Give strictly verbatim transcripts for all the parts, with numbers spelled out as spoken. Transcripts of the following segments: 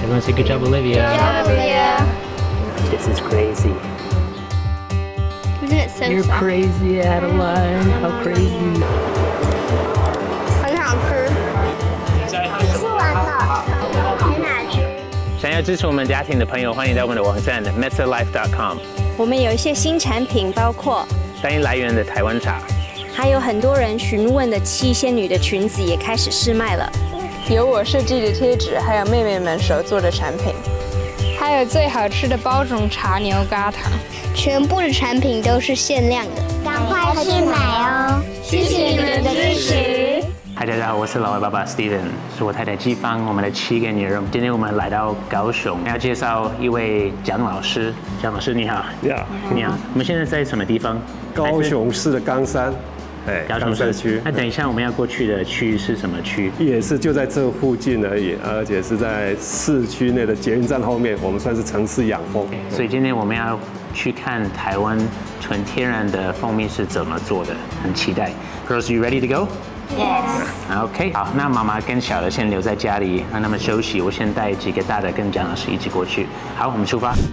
Everyone say good job, Olivia. Good job, Olivia. This is crazy. Isn't it so You're soft? crazy, Adeline. How crazy. 很好吃。吃完了，很好吃。 想要支持我们家庭的朋友，欢迎到我们的网站 meta life dot com。 我们有一些新产品，包括单一来源的台湾茶， 还有很多人询问的七仙女的裙子也开始试卖了。 有我设计的贴纸，还有妹妹们手做的产品， 还有最好吃的包种茶牛轧糖， 全部的产品都是限量的，赶快去买哦！谢谢你们的支持。 嗨，大家好，我是老外爸爸 Steven， 是我太太季芳，我们的七个女儿。今天我们来到高雄，要介绍一位蒋老师。蒋老师你好， 你好， 你好。我们现在在什么地方？ 高雄市的冈山，哎， 高雄社区。 那等一下我们要过去的区是什么区？ 也是就在这附近而已，而且是在市区内的捷运站后面，我们算是城市养蜂。 所以今天我们要去看台湾纯天然的蜂蜜是怎么做的，很期待。Girls, you ready to go? Yes. OK， 好，那妈妈跟小的先留在家里，让他们休息。我先带几个大的跟蒋老师一起过去。好，我们出发。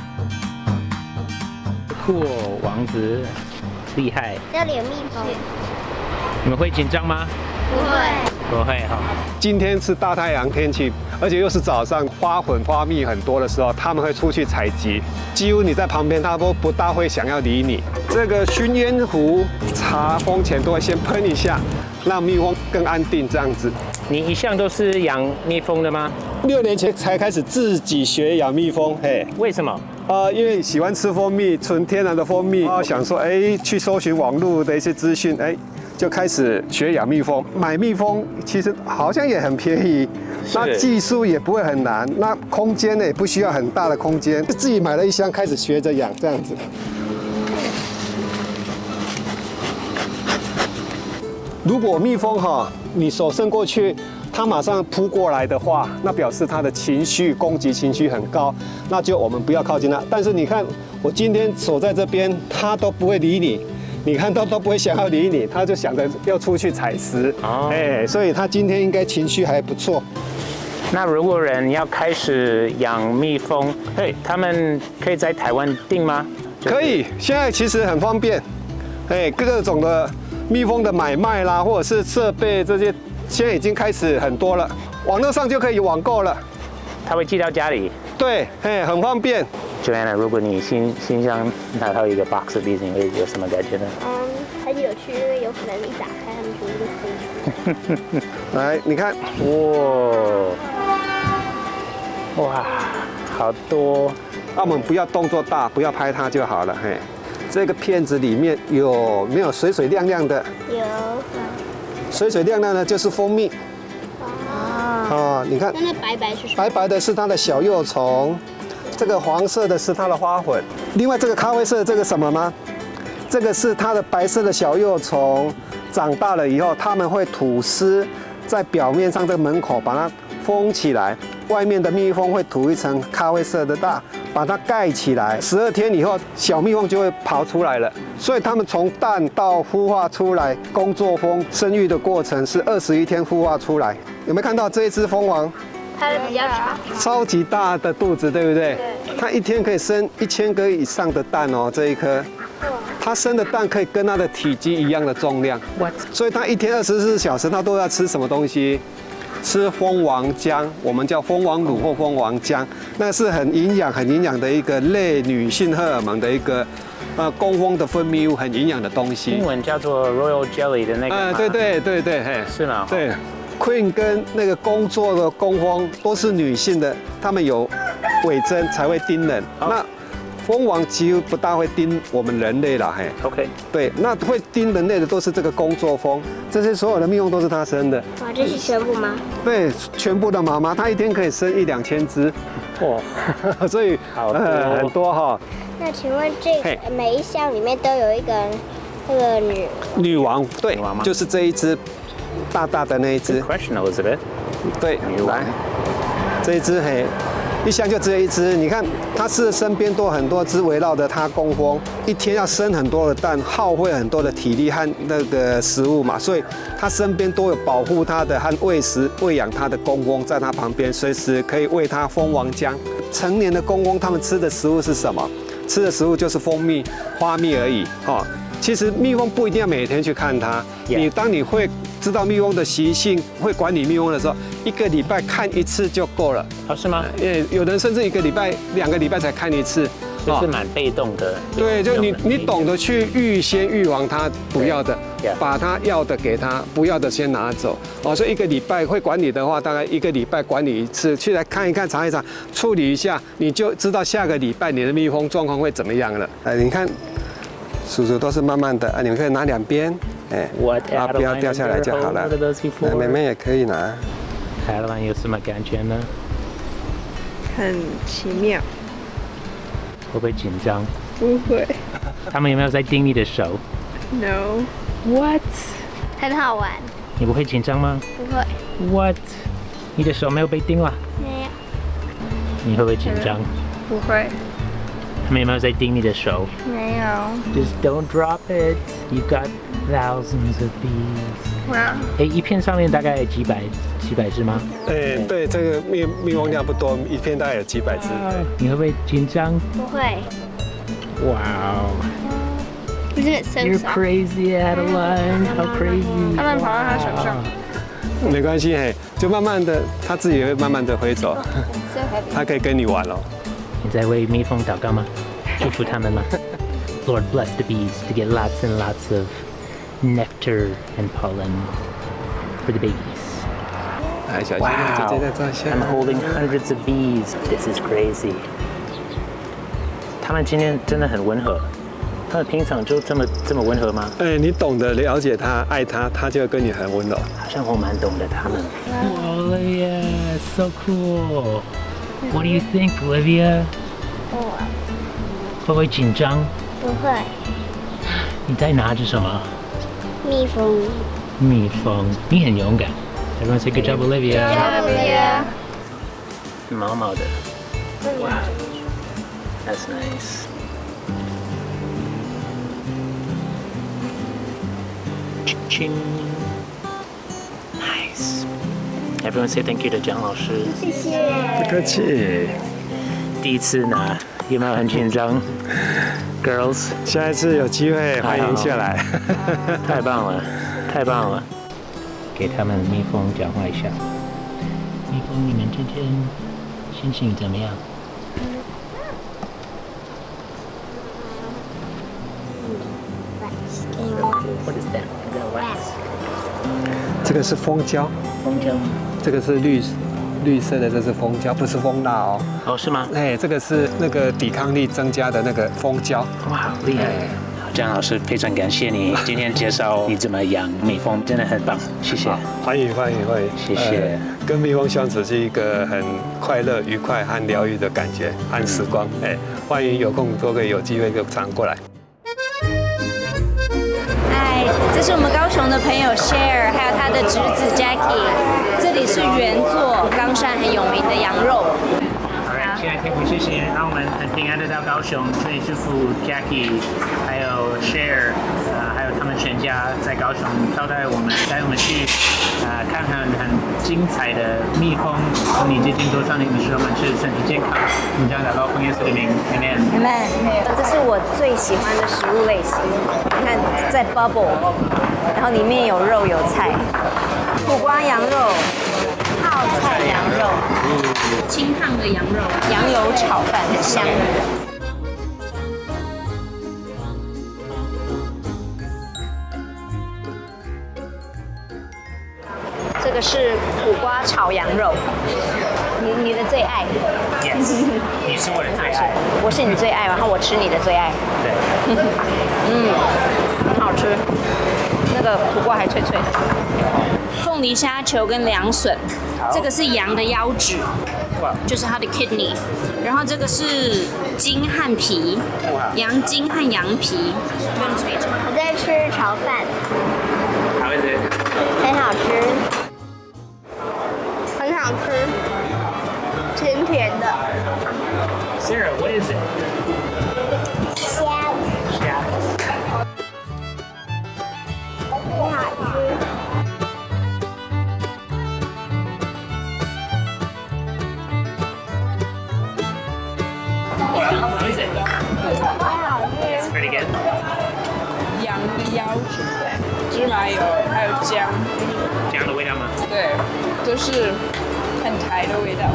酷哦，王子，厉害！ 这里有蜜蜂。 你们会紧张吗？ 不会。 不会哈。 今天是大太阳天气，而且又是早上，花粉花蜜很多的时候，他们会出去采集。几乎你在旁边，他都不大会想要理你。这个熏烟壶茶蜂前都会先喷一下，让蜜蜂更安定这样子。 你一向都是养蜜蜂的吗？ 六年前才开始自己学养蜜蜂，嘿。 为什么？ 呃，因为喜欢吃蜂蜜，纯天然的蜂蜜，然后想说，哎，去搜寻网络的一些资讯，哎。就开始学养蜜蜂，买蜜蜂其实好像也很便宜，那技术也不会很难，那空间呢也不需要很大的空间，自己买了一箱开始学着养这样子。如果蜜蜂哈，你手伸过去，它马上扑过来的话，那表示它的情绪攻击情绪很高，那就我们不要靠近它。但是你看，我今天守在这边，它都不会理你。你看都都不会想要理你，他就想着要出去采食，哦，哎，所以他今天应该情绪还不错。 那如果人要开始养蜜蜂，嘿，他们可以在台湾订吗？ 可以，现在其实很方便，哎，各种的蜜蜂的买卖啦，或者是设备这些，现在已经开始很多了，网络上就可以网购了。 他会寄到家里？对， 哎，很方便。 Joanna， 如果你新新箱拿到一个 box 的例子，你会有什么感觉呢？ 嗯，很有趣，因为有可能一打开，他们全部都飞出去。 来，你看， 哇，哇，好多。 那我们不要动作大，不要拍它就好了。嘿，这个片子里面有没有水水亮亮的？ 有。 水水亮亮的就是蜂蜜。哦，你看， 那那白白是什么？ 白白的是它的小幼虫。这个黄色的是它的花粉，另外这个咖啡色的这个什么吗？这个是它的白色的小幼虫，长大了以后，它们会吐丝在表面上这个门口把它封起来，外面的蜜蜂会吐一层咖啡色的大，把它盖起来。十二天以后，小蜜蜂就会跑出来了。所以它们从蛋到孵化出来，工作蜂生育的过程是二十一天孵化出来。有没有看到这一只蜂王？ 它的比较长， 超级大的肚子，对不对？对。它一天可以生一千个以上的蛋哦，这一颗。它生的蛋可以跟它的体积一样的重量。What？ 所以它一天二十四小时，它都要吃什么东西？吃蜂王浆，我们叫蜂王乳或蜂王浆，那是很营养、很营养的一个类女性荷尔蒙的一个呃工蜂的分泌物，很营养的东西。 英文叫做 Royal Jelly 的那个。 呃，对对对对，嘿， 是吗？ 对。Queen 跟那个工作的工蜂都是女性的，她们有尾针才会叮人。那蜂王几乎不大会叮我们人类啦，嘿。 OK。对， 那会叮人类的都是这个工作蜂，这些所有的蜜蜂都是它生的。 哇，这是全部吗？ 对，全部的妈妈，它一天可以生一两千只。哇，所以呃很多哈。 那请问这个每一箱里面都有一个那个女女王？对，就是这一只。大大的那一只 ，Question Elizabeth， 对，来，这一只嘿， 一箱就只有一只。你看，它是身边都很多只围绕着它工蜂，一天要生很多的蛋，耗费很多的体力和那个食物嘛，所以它身边都有保护它的和喂食、喂养它的工蜂在它旁边，随时可以喂它蜂王浆。成年的工蜂，它们吃的食物是什么？吃的食物就是蜂蜜、花蜜而已。哦，其实蜜蜂不一定要每天去看它， Yeah. 你当你会知道蜜蜂的习性，会管理蜜蜂的时候，一个礼拜看一次就够了。 哦，是吗？ 呃，有人甚至一个礼拜、两个礼拜才看一次， 就是蛮被动的。 对，就你你懂得去预先预防它不要的， Yeah. 把它要的给它，不要的先拿走。哦，所以一个礼拜会管理的话，大概一个礼拜管理一次，去来看一看、查一查、处理一下，你就知道下个礼拜你的蜜蜂状况会怎么样了。哎，你看，叔叔都是慢慢的，啊，你们可以拿两边。 哎，啊，不要掉下来就好了。那妹妹也可以拿。 Adeline 有什么感觉呢？ 很奇妙。 会不会紧张？ 不会。 他们有没有在盯你的手 No。 ？What？ 很好玩。 你不会紧张吗？ 不会。 What？ 你的手没有被盯了？ 没有。 你会不会紧张？ 不会。 他们有没有在盯你的手？ 没有。 Just don't drop it. You got thousands of bees. 哇。 哎，一片上面大概几百几百只吗？ 哎，对，这个蜜蜜蜂量不多，一片大概有几百只。 你会不会紧张？ 不会。 哇哦 Isn't it so You're soft? crazy, Adeline. How crazy? 他们跑到他手上。 没关系，嘿，就慢慢的，它自己也会慢慢的飞走，它可以跟你玩哦。 你在为蜜蜂祷告吗？祝福他们吗？Lord bless the bees to get lots and lots of nectar and pollen for the babies. 来，小心，姐姐再照一下。 I'm holding hundreds of bees. This is crazy. 他们今天真的很温和。他们平常就这么这么温和吗？ 哎，你懂得了解它、爱它，它就会跟你很温柔。 好像我蛮懂得他们。Olivia, so cool. What do you think, Olivia? 会不会紧张？ 不会。 你在拿着什么？ 蜜蜂。 蜜蜂，你很勇敢。Everyone say good job, Olivia. Good job, Olivia. 毛毛的。Wow, that's nice. Ching. Nice. Everyone say thank you to 蒋老师。 谢谢。 不客气。 第一次拿，有没有很紧张 ？Girls， 下一次有机会欢迎下来。 太棒了，太棒了。给他们蜜蜂讲话一下。蜜蜂，你们今天心情怎么样？ What is that? Wax. 这个是蜂胶， 蜂胶。 这个是绿绿色的，这是蜂胶，不是蜂蜡哦。 哦，是吗？ 哎，这个是那个抵抗力增加的那个蜂胶。 哇，好厉害！江老师，非常感谢你今天介绍你怎么养蜜蜂，真的很棒，谢谢。 欢迎欢迎欢迎， 谢谢。 呃、跟蜜蜂相处是一个很快乐、愉快和疗愈的感觉和时光。哎，欢迎有空都可以有机会就常过来。 嗨，这是我们高雄的朋友 Share， 还有他的侄子 Jackie。这里是原作冈山很有名的羊肉。 好，现在天父谢谢，让我们很平安的到高雄，这里祝福 Jackie， 还有 Share， 呃，还有他们全家在高雄招待我们，带我们去呃看很很精彩的蜜蜂，从你接近多上你们使我们是身体健康。我们将祷告奉耶稣的名 ，Amen。 Amen。这是我最喜欢的食物类型。你看，在 bubble， 然后里面有肉有菜，苦瓜羊肉、泡菜羊肉、清烫的羊肉、羊油炒饭，很香。这个是苦瓜炒羊肉，你你的最爱。 Yes， 你是我的最爱。 我是你最爱，然后我吃你的最爱。 对。 嗯，很好吃，那个苦瓜还脆脆的。凤梨虾球跟凉笋，这个是羊的腰脂，就是它的 kidney， 然后这个是筋和皮，羊筋和羊皮跟脆肠。 我在吃炒饭， 好吃， 很好吃，很好吃，甜甜的。 Sarah, what is it? 虾， 虾。 很好吃。 What is it? 很好吃。 It's pretty good. 羊的腰子，芝麻油还有姜， 姜的味道吗？ 对，都是很台的味道。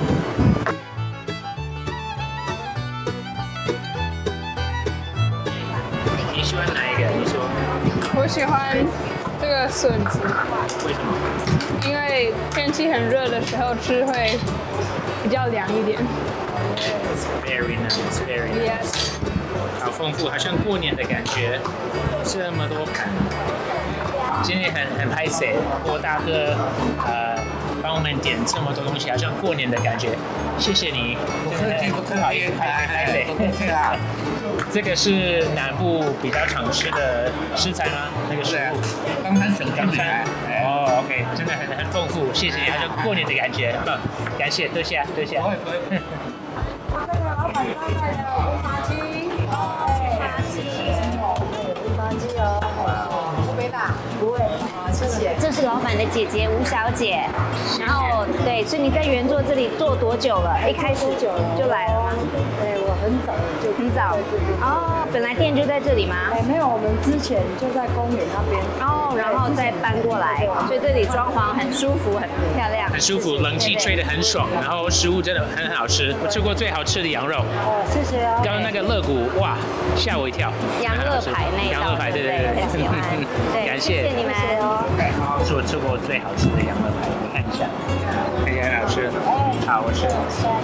你喜欢哪一个？你说我喜欢这个笋子， 为什么？ 因为天气很热的时候吃会比较凉一点。 Very nice, very nice. Yes. 好丰富，好像过年的感觉，这么多盘。今天很很拍摄，郭大哥呃帮我们点这么多东西，好像过年的感觉。谢谢你，不客气不客气，拍拍摄。不客气啊。这个是南部比较常吃的食材吗？那个食物？ 刚才选刚才。 哦 ，OK， 真的很很丰富，谢谢你，好像过年的感觉。嗯，感谢，多谢多谢。 不会不会。 老板刚才的无麻鸡，无麻鸡，无麻鸡哦，不会大，不会，好，谢谢。 这是老板的姐姐吴小姐，然后对，所以你在原作这里做多久了？一开始就来了吗？ 对，我很早就很早哦，本来店就在这里吗？ 哎，没有，我们之前就在公园那边， 哦，然后再搬过来，所以这里装潢很舒服，很漂亮， 很舒服，冷气吹得很爽，然后食物真的很好吃。我吃过最好吃的羊肉。 哦，谢谢啊。 刚刚那个肋骨，哇，吓我一跳。 羊肋排那一道， 羊肋排，对对对， 很喜欢。对， 感谢谢你们。 这是我吃过最好吃的羊肋排，你看一下，看起来很好吃。好，我吃。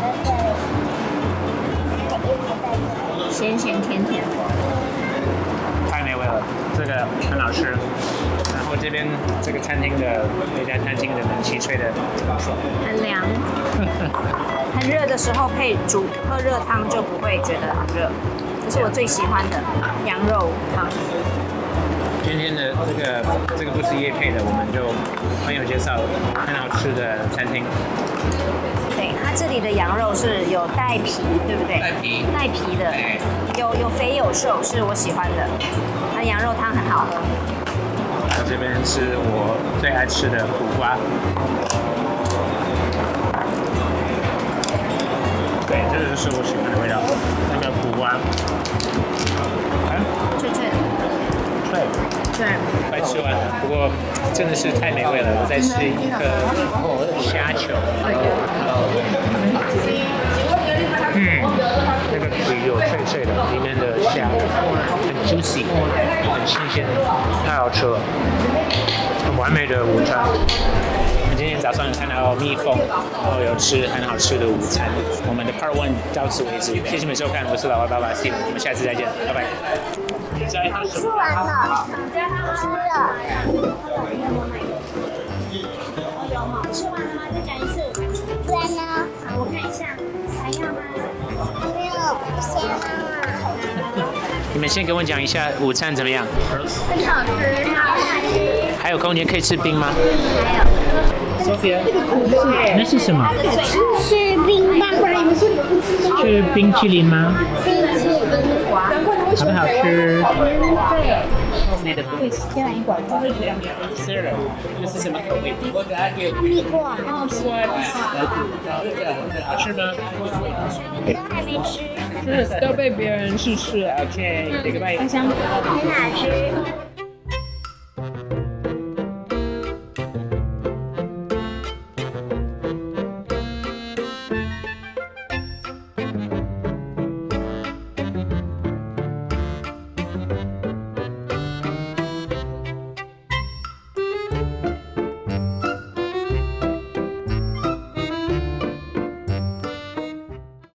咸咸甜甜的， 太美味了，这个很好吃。然后这边这个餐厅的这家餐厅的冷气吹得很爽， 很凉。很热的时候配煮喝热汤就不会觉得很热，这是我最喜欢的羊肉汤。 今天的这个这个不是业配的，我们就朋友介绍很好吃的餐厅。 对，它这里的羊肉是有带皮，对不对？ 带皮， 带皮的，有有肥有瘦，是我喜欢的。那羊肉汤很好喝。 这边是我最爱吃的苦瓜。对，这个是我喜欢的味道，那个苦瓜，啊， 脆脆的， 对， 对， 快吃完了。不过真的是太美味了，我再吃一颗虾球。嗯，那个皮有脆脆的，里面的虾很 juicy， 很新鲜，太好吃了，很完美的午餐。今天早上看到蜜蜂，然后有吃很好吃的午餐。我们的 Part One 到此为止，谢谢你们收看，我是老外爸爸 Steve， 我们下次再见，拜拜。 吃完了，吃了。 有吗？吃完了吗？再讲一次。 不然呢？ 好，我看一下，还要吗？ 没有虾啊。 你们先跟我讲一下午餐怎么样？ 很好吃，好吃。 还有空间可以吃冰吗？ 还有。 Sophia，那是什么？ 是冰棒， 是冰淇淋吗？ 冰淇淋， 好不好吃？对。 先来一管。 Sarah，这是什么口味？ 哈密瓜。 好吃吗？ 都还没吃。 是都被别人试吃了。 OK，这个拜。 很好吃。